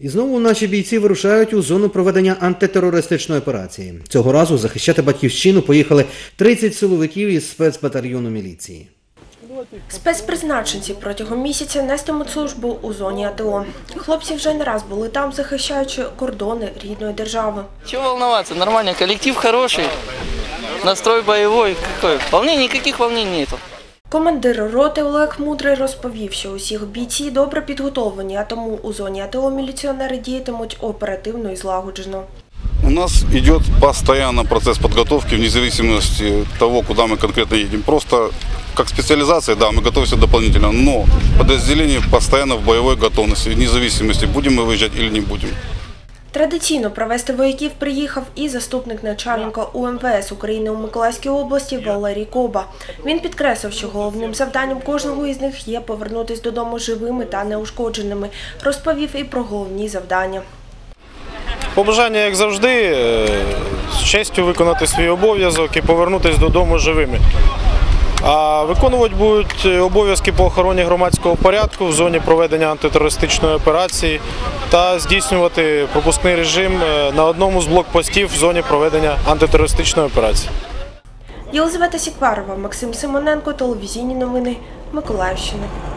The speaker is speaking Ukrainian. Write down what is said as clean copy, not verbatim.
І знову наші бійці вирушають у зону проведення антитерористичної операції. Цього разу захищати батьківщину поїхали 30 силовиків із спецбатальйону міліції. Спецпризначенці протягом місяця нестимуть службу у зоні АТО. Хлопці вже не раз були там, захищаючи кордони рідної держави. Чего волноваться? Нормально, коллектив хороший, настрой боевой. Никаких волнений нету. Командир роти Олег Мудрий розповів, що усі бійці добре підготовлені, а тому у зоні АТО міліціонери діятимуть оперативно і злагоджено. У нас идет постоянно процесс подготовки вне зависимости от того, куда мы конкретно едем. Просто как специализация, да, мы готовимся дополнительно, но подразделение постоянно в боевой готовности, вне зависимости, будем мы выезжать или не будем. Традиційно провести вояків приїхав і заступник начальника УМВС України у Миколаївській області Валерій Коба. Він підкреслив, що головним завданням кожного із них є повернутися додому живими та неушкодженими. Розповів і про головні завдання. Побажання, як завжди, з честю виконати свій обов'язок і повернутися додому живими. А виконувати будуть обов'язки по охороні громадського порядку в зоні проведення антитерористичної операції та здійснювати пропускний режим на одному з блокпостів в зоні проведення антитерористичної операції. Єлизавета Сікварова, Максим Симоненко, телевізійні новини Миколаївщини.